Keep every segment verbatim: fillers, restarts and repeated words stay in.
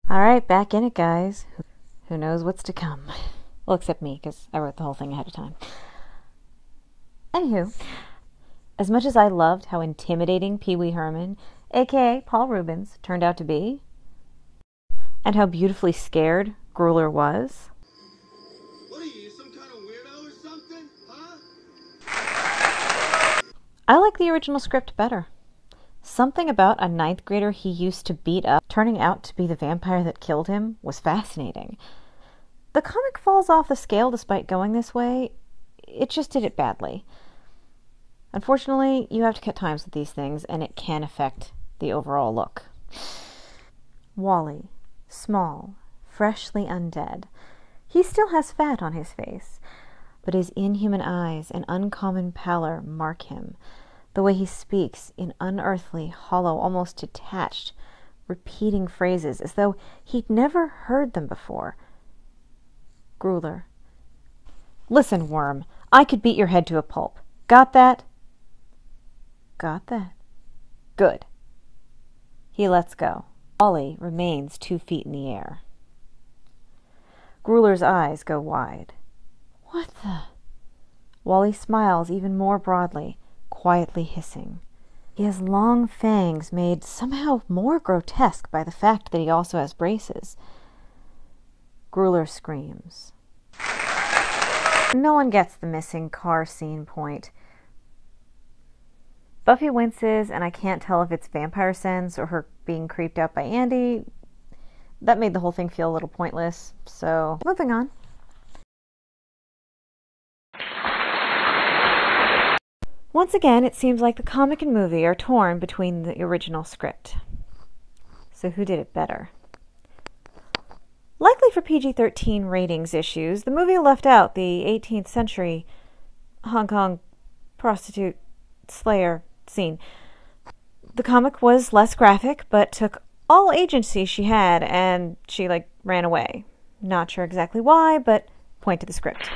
Alright, back in it, guys. Who knows what's to come? Well, except me, because I wrote the whole thing ahead of time. Anywho, as much as I loved how intimidating Pee Wee Herman, aka Paul Reubens, turned out to be, and how beautifully scared Grueller was, what are you, some kind of weirdo or something? Huh? I like the original script better. Something about a ninth grader he used to beat up turning out to be the vampire that killed him was fascinating. The comic falls off the scale despite going this way. It just did it badly. Unfortunately, you have to cut times with these things, and it can affect the overall look. Wally, small, freshly undead. He still has fat on his face, but his inhuman eyes and uncommon pallor mark him. The way he speaks in unearthly, hollow, almost detached, repeating phrases as though he'd never heard them before. Grueller. Listen, worm, I could beat your head to a pulp. Got that? Got that. Good. He lets go. Wally remains two feet in the air. Grueller's eyes go wide. What the? Wally smiles even more broadly, quietly hissing. He has long fangs made somehow more grotesque by the fact that he also has braces. Grueller screams. No one gets the missing car scene point. Buffy winces, and I can't tell if it's vampire sense or her being creeped out by Andy. That made the whole thing feel a little pointless, so moving on. Once again, it seems like the comic and movie are torn between the original script. So who did it better? Likely for P G thirteen ratings issues, the movie left out the eighteenth century Hong Kong prostitute slayer scene. The comic was less graphic, but took all agency she had, and she, like, ran away. Not sure exactly why, but point to the script.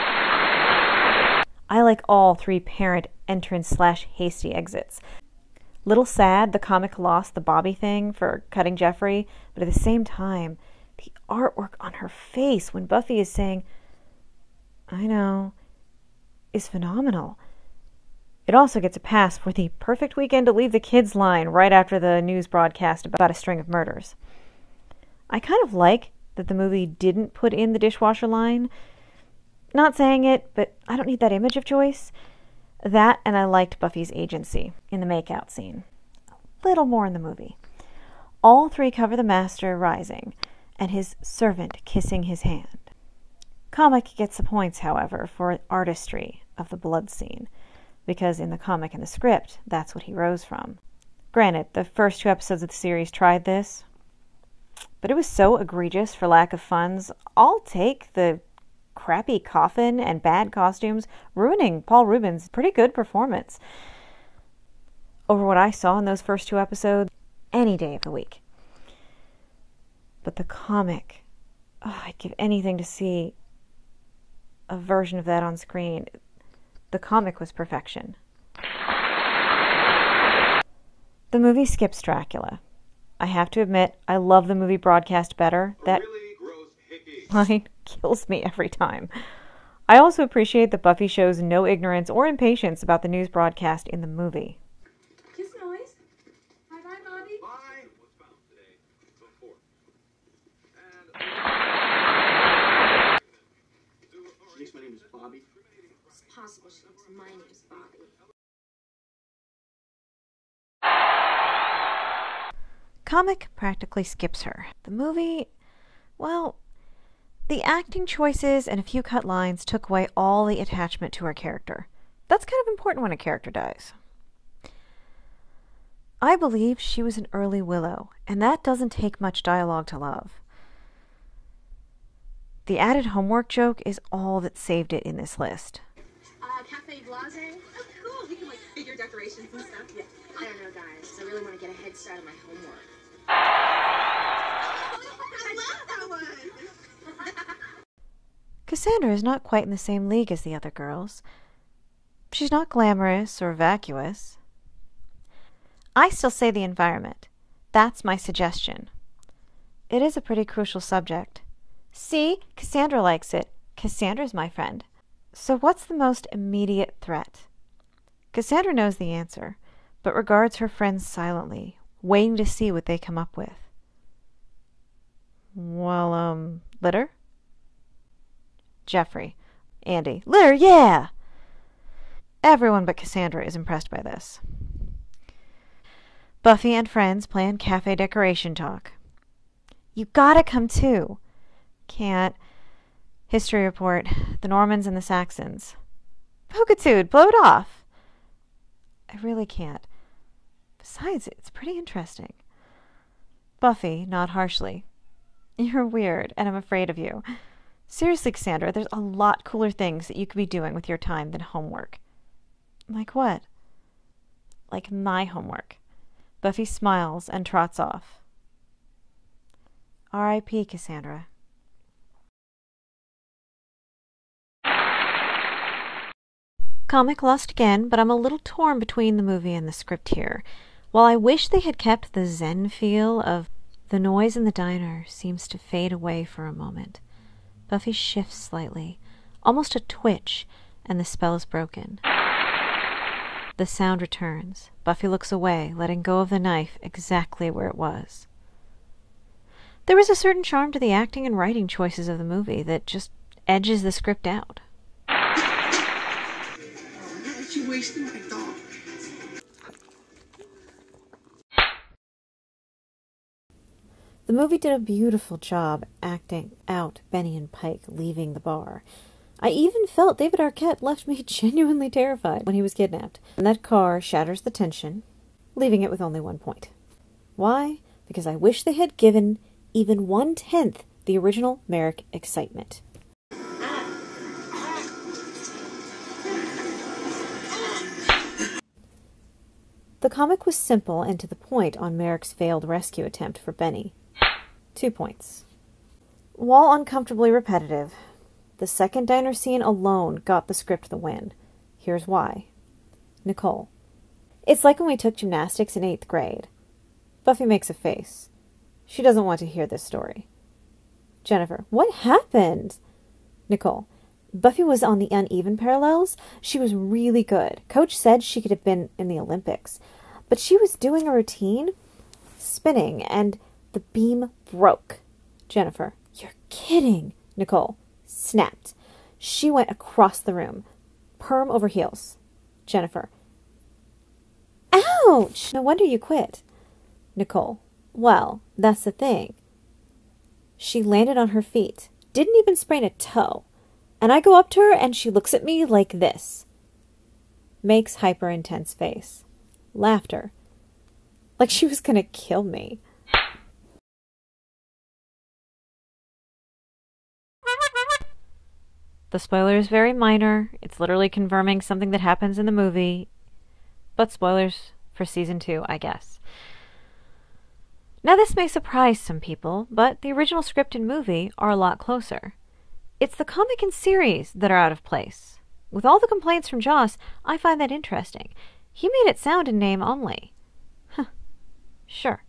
I like all three parent entrance slash hasty exits. Little sad the comic lost the Bobby thing for cutting Jeffrey, but at the same time, the artwork on her face when Buffy is saying, I know, is phenomenal. It also gets a pass for the perfect weekend to leave the kids line right after the news broadcast about a string of murders. I kind of like that the movie didn't put in the dishwasher line. Not saying it, but I don't need that image of Joyce. That, and I liked Buffy's agency in the makeout scene. A little more in the movie. All three cover the master rising, and his servant kissing his hand. Comic gets the points, however, for artistry of the blood scene, because in the comic and the script, that's what he rose from. Granted, the first two episodes of the series tried this, but it was so egregious for lack of funds. I'll take the crappy coffin and bad costumes, ruining Paul Reubens' pretty good performance over what I saw in those first two episodes any day of the week. But the comic, oh, I'd give anything to see a version of that on screen. The comic was perfection. The movie skips Dracula. I have to admit, I love the movie broadcast better. That line kills me every time. I also appreciate that Buffy shows no ignorance or impatience about the news broadcast in the movie. Kiss noise. Bye bye, Bobby. Bye. What's found today? Before. And she thinks my name is Bobby. It's possible she thinks my name is Bobby. Comic practically skips her. The movie, well, the acting choices and a few cut lines took away all the attachment to her character. That's kind of important when a character dies. I believe she was an early Willow, and that doesn't take much dialogue to love. The added homework joke is all that saved it in this list. Uh, Cafe Blase. Oh, cool. We can, like, figure decorations and stuff. Yeah. I don't know, guys. I really want to get a head start on my homework. I love that one! Cassandra is not quite in the same league as the other girls. She's not glamorous or vacuous. I still say the environment. That's my suggestion. It is a pretty crucial subject. See, Cassandra likes it. Cassandra's my friend. So what's the most immediate threat? Cassandra knows the answer, but regards her friends silently, waiting to see what they come up with. Well, um, litter? Jeffrey. Andy. Litter, yeah! Everyone but Cassandra is impressed by this. Buffy and friends plan cafe decoration talk. You gotta come too. Can't. History report. The Normans and the Saxons. Pokitude, blow it off. I really can't. Besides, it's pretty interesting. Buffy, not harshly. You're weird, and I'm afraid of you. Seriously, Cassandra, there's a lot cooler things that you could be doing with your time than homework. Like what? Like my homework. Buffy smiles and trots off. R I P Cassandra. Comic lost again, but I'm a little torn between the movie and the script here. While I wish they had kept the zen feel of the noise in the diner seems to fade away for a moment. Buffy shifts slightly, almost a twitch, and the spell is broken. The sound returns. Buffy looks away, letting go of the knife exactly where it was. There is a certain charm to the acting and writing choices of the movie that just edges the script out. You wasted my dog. The movie did a beautiful job acting out Benny and Pike leaving the bar. I even felt David Arquette left me genuinely terrified when he was kidnapped. And that car shatters the tension, leaving it with only one point. Why? Because I wish they had given even one-tenth the original Merrick excitement. The comic was simple and to the point on Merrick's failed rescue attempt for Benny. Two points. While uncomfortably repetitive, the second diner scene alone got the script the win. Here's why. Nicole. It's like when we took gymnastics in eighth grade. Buffy makes a face. She doesn't want to hear this story. Jennifer. What happened? Nicole. Buffy was on the uneven parallels. She was really good. Coach said she could have been in the Olympics. But she was doing a routine, spinning, and the beam broke. Jennifer. You're kidding. Nicole. Snapped. She went across the room. Perm over heels. Jennifer. Ouch! No wonder you quit. Nicole. Well, that's the thing. She landed on her feet. Didn't even sprain a toe. And I go up to her and she looks at me like this. Makes hyper-intense face. Laughter. Like she was gonna kill me. The spoiler is very minor. It's literally confirming something that happens in the movie. But spoilers for season two, I guess. Now this may surprise some people, but the original script and movie are a lot closer. It's the comic and series that are out of place. With all the complaints from Joss, I find that interesting. He made it sound in name only. Huh. Sure.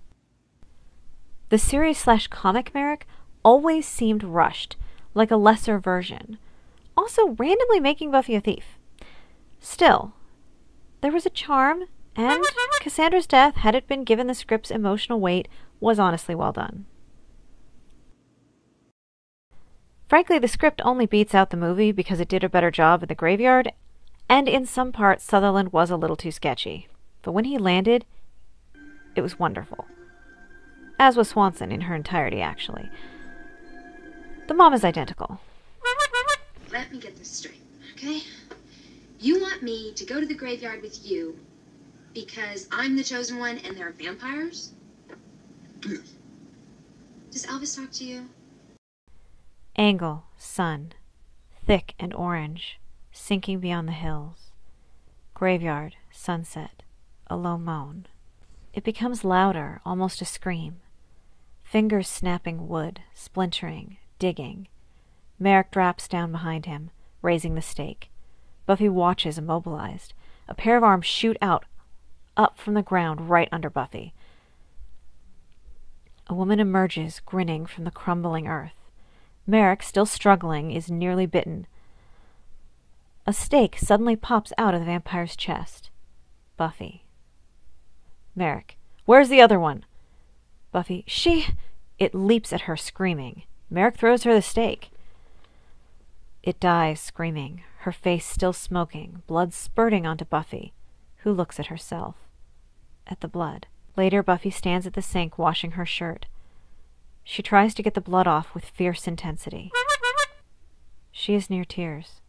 The series slash comic Merrick always seemed rushed, like a lesser version. Also randomly making Buffy a thief. Still, there was a charm, and Cassandra's death, had it been given the script's emotional weight, was honestly well done. Frankly, the script only beats out the movie because it did a better job in the graveyard, and in some parts Sutherland was a little too sketchy. But when he landed, it was wonderful. As was Swanson in her entirety, actually. The mom is identical. Let me get this straight, okay? You want me to go to the graveyard with you because I'm the chosen one and there are vampires? Yes. Does Elvis talk to you? Angle, sun, thick and orange, sinking beyond the hills. Graveyard, sunset, a low moan. It becomes louder, almost a scream. Fingers snapping wood, splintering, digging. Merrick drops down behind him, raising the stake. Buffy watches, immobilized. A pair of arms shoot out, up from the ground right under Buffy. A woman emerges, grinning from the crumbling earth. Merrick, still struggling, is nearly bitten. A stake suddenly pops out of the vampire's chest. Buffy. Merrick. Where's the other one? Buffy. She... It leaps at her, screaming. Merrick throws her the stake. It dies, screaming, her face still smoking, blood spurting onto Buffy, who looks at herself. At the blood. Later, Buffy stands at the sink washing her shirt. She tries to get the blood off with fierce intensity. She is near tears.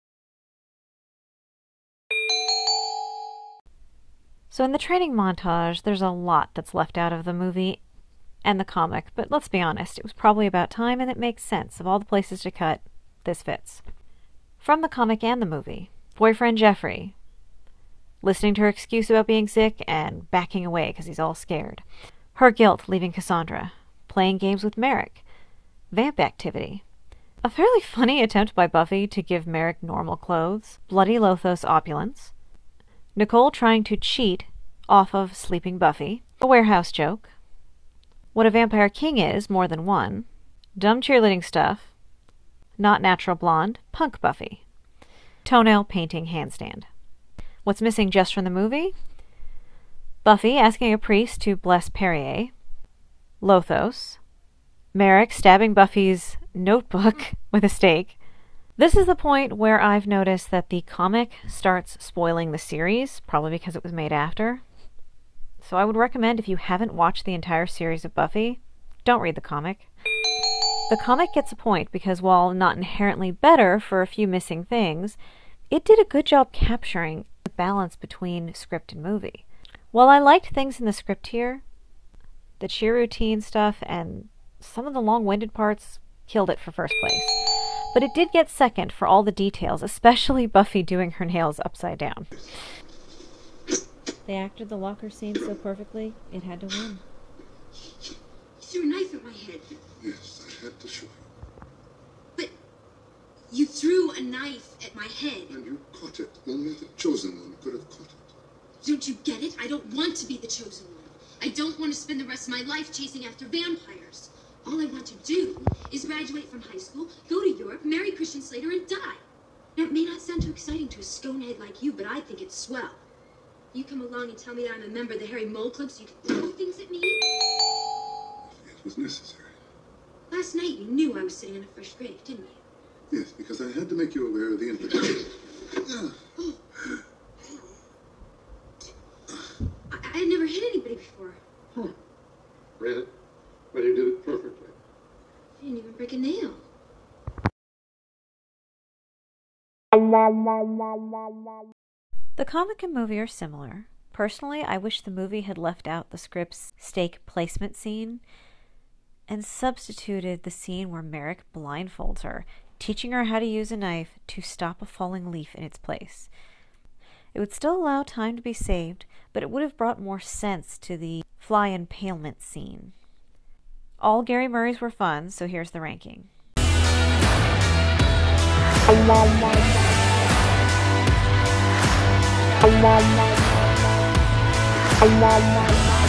So in the training montage, there's a lot that's left out of the movie and the comic, but let's be honest, it was probably about time and it makes sense. Of all the places to cut, this fits. From the comic and the movie, boyfriend Jeffrey, listening to her excuse about being sick and backing away because he's all scared. Her guilt leaving Cassandra, playing games with Merrick, vamp activity. A fairly funny attempt by Buffy to give Merrick normal clothes, bloody Lothos opulence, Nicole trying to cheat off of sleeping Buffy, a warehouse joke, what a vampire king is, more than one, dumb cheerleading stuff, not natural blonde, punk Buffy, toenail painting handstand. What's missing just from the movie? Buffy asking a priest to bless Perrier, Lothos, Merrick stabbing Buffy's notebook with a stake. This is the point where I've noticed that the comic starts spoiling the series, probably because it was made after. So I would recommend, if you haven't watched the entire series of Buffy, don't read the comic. The comic gets a point because while not inherently better for a few missing things, it did a good job capturing the balance between script and movie. While I liked things in the script here, the cheer routine stuff and some of the long-winded parts killed it for first place. But it did get second for all the details, especially Buffy doing her nails upside down. They acted the locker scene so perfectly, it had to win. You threw a knife at my head. Yes, I had to show you. But you threw a knife at my head. And you caught it. Only the chosen one could have caught it. Don't you get it? I don't want to be the chosen one. I don't want to spend the rest of my life chasing after vampires. All I want to do is graduate from high school, go to Europe, marry Christian Slater, and die. Now, it may not sound too exciting to a stonehead like you, but I think it's swell. You come along and tell me that I'm a member of the Harry Mole Club so you can throw things at me? It was necessary. Last night you knew I was sitting on a fresh grave, didn't you? Yes, because I had to make you aware of the implications. Yeah. Oh. I, I had never hit anybody before. Huh. Really? But you did it perfectly. I didn't even break a nail. The comic and movie are similar. Personally, I wish the movie had left out the script's stake placement scene and substituted the scene where Merrick blindfolds her, teaching her how to use a knife to stop a falling leaf in its place. It would still allow time to be saved, but it would have brought more sense to the fly impalement scene. All Gary Murrays were fun, so here's the ranking. La la la la la la la la